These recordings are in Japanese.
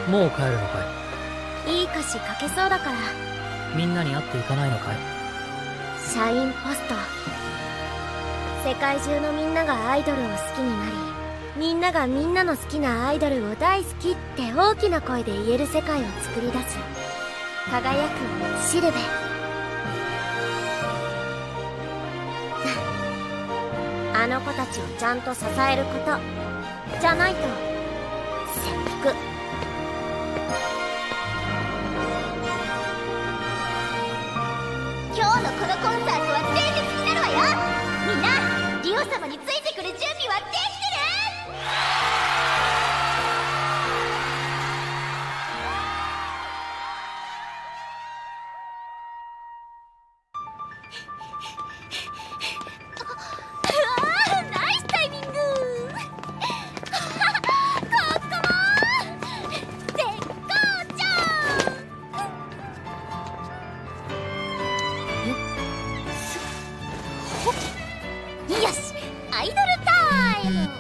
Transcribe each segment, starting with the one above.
もう帰るのかいい歌詞書けそうだから。 い？みんなに会っていかないのかい？ シャインポスト。世界中のみんながアイドルを好きになり、みんながみんなの好きなアイドルを大好きって大きな声で言える世界を作り出す輝くシルベ。あの子たちをちゃんと支えることじゃないと切腹。 今日のこのコンサートは全力になるわよ。みんなリオ様についてくる準備はできてる？ナイスタイミング。ここも絶好調。よし、アイドルタイム。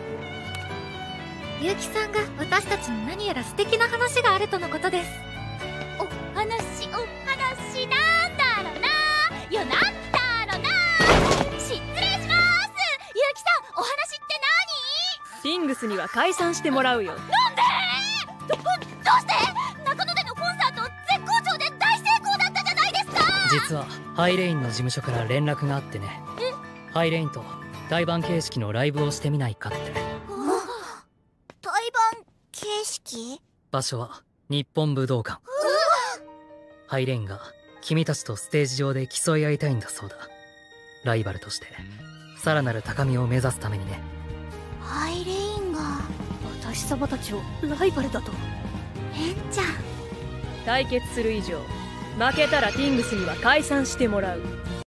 結城さんが私たちに何やら素敵な話があるとのことです。 お話なんだろうな。よ、なんだろうな。失礼します。結城さん、お話ってティングスには解散してもらうよ。 何？なんで？どうして中野でのコンサート絶好調で大成功だったじゃないですか。 実はハイレインの事務所から連絡があってね。ハイレインと対バン形式のライブをしてみないかって。 対バン形式？ 場所は日本武道館。ハイレインが君たちとステージ上で競い合いたいんだそうだ。ライバルとしてさらなる高みを目指すためにね。 ハイレインが私様たちをライバルだと？ 変じゃん。 対決する以上負けたらティングスには解散してもらう。